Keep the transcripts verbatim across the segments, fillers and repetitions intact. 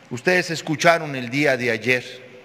Ustedes escucharon el día de ayer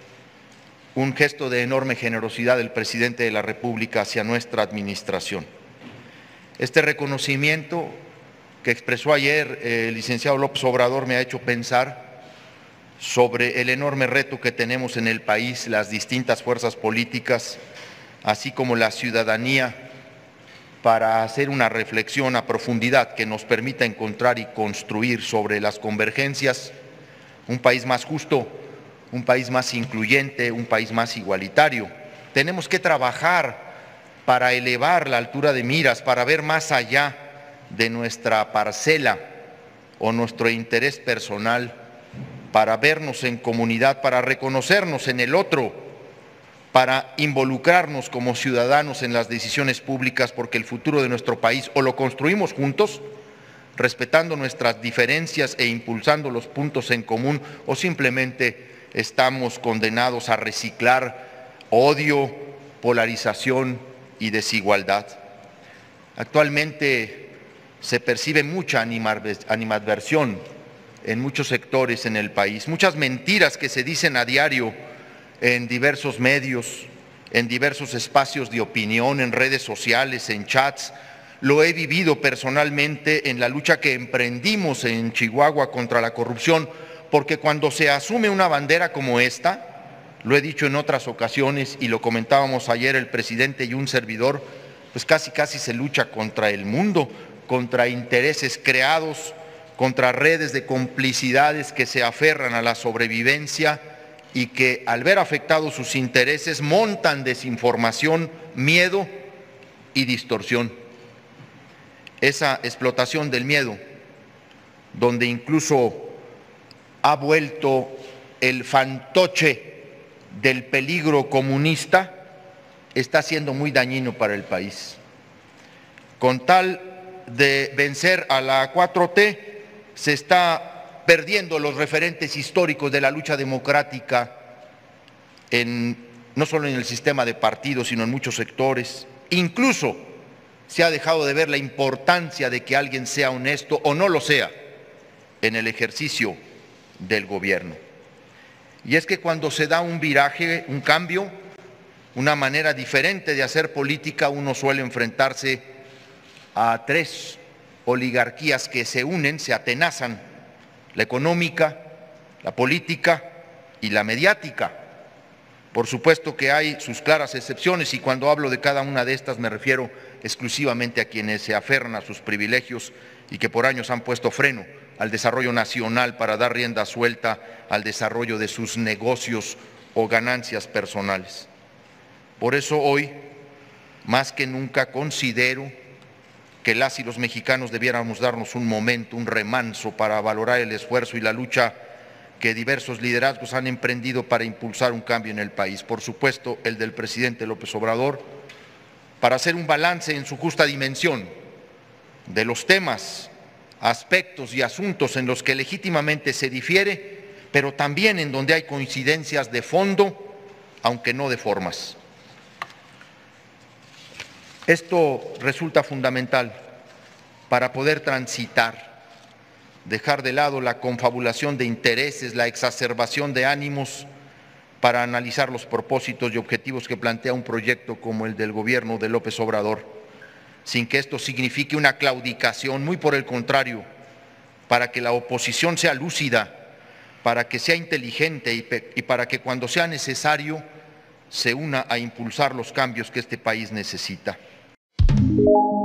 un gesto de enorme generosidad del presidente de la República hacia nuestra administración. Este reconocimiento que expresó ayer el licenciado López Obrador me ha hecho pensar sobre el enorme reto que tenemos en el país, las distintas fuerzas políticas, así como la ciudadanía, para hacer una reflexión a profundidad que nos permita encontrar y construir sobre las convergencias un país más justo, un país más incluyente, un país más igualitario. Tenemos que trabajar para elevar la altura de miras, para ver más allá de nuestra parcela o nuestro interés personal, para vernos en comunidad, para reconocernos en el otro, para involucrarnos como ciudadanos en las decisiones públicas, porque el futuro de nuestro país o lo construimos juntos, respetando nuestras diferencias e impulsando los puntos en común, o simplemente estamos condenados a reciclar odio, polarización y desigualdad. Actualmente se percibe mucha animadversión en muchos sectores en el país, muchas mentiras que se dicen a diario en diversos medios, en diversos espacios de opinión, en redes sociales, en chats. Lo he vivido personalmente en la lucha que emprendimos en Chihuahua contra la corrupción, porque cuando se asume una bandera como esta, lo he dicho en otras ocasiones y lo comentábamos ayer el presidente y un servidor, pues casi casi se lucha contra el mundo, contra intereses creados, contra redes de complicidades que se aferran a la sobrevivencia y que al ver afectados sus intereses montan desinformación, miedo y distorsión. Esa explotación del miedo, donde incluso ha vuelto el fantoche del peligro comunista, está siendo muy dañino para el país. Con tal de vencer a la cuatro T, se está perdiendo los referentes históricos de la lucha democrática, en, no solo en el sistema de partidos, sino en muchos sectores. Incluso se ha dejado de ver la importancia de que alguien sea honesto o no lo sea en el ejercicio del gobierno. Y es que cuando se da un viraje, un cambio, una manera diferente de hacer política, uno suele enfrentarse a tres oligarquías que se unen, se atenazan: la económica, la política y la mediática. Por supuesto que hay sus claras excepciones, y cuando hablo de cada una de estas me refiero exclusivamente a quienes se aferran a sus privilegios y que por años han puesto freno al desarrollo nacional para dar rienda suelta al desarrollo de sus negocios o ganancias personales. Por eso hoy, más que nunca, considero que las y los mexicanos debiéramos darnos un momento, un remanso para valorar el esfuerzo y la lucha que diversos liderazgos han emprendido para impulsar un cambio en el país. Por supuesto, el del presidente López Obrador, para hacer un balance en su justa dimensión de los temas, aspectos y asuntos en los que legítimamente se difiere, pero también en donde hay coincidencias de fondo, aunque no de formas. Esto resulta fundamental para poder transitar, dejar de lado la confabulación de intereses, la exacerbación de ánimos, para analizar los propósitos y objetivos que plantea un proyecto como el del gobierno de López Obrador, sin que esto signifique una claudicación, muy por el contrario, para que la oposición sea lúcida, para que sea inteligente y, y para que cuando sea necesario se una a impulsar los cambios que este país necesita.